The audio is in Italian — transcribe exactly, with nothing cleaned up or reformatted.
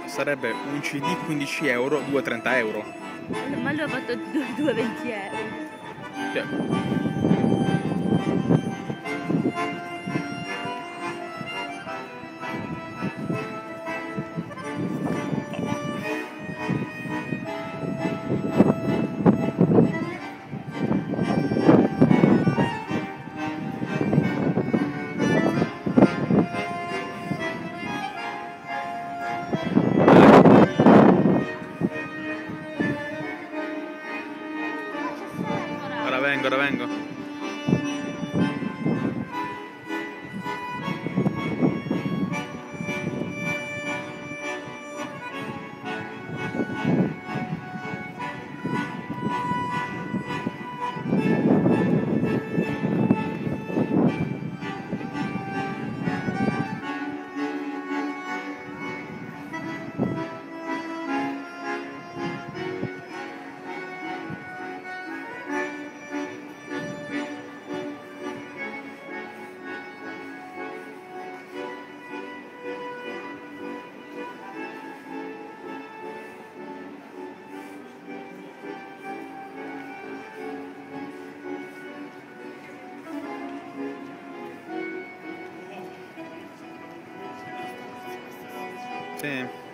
sarebbe un C D quindici euro, due trenta euro. Ma lui ha fatto due venti euro. Cioè, ora vengo, ora vengo. Sì.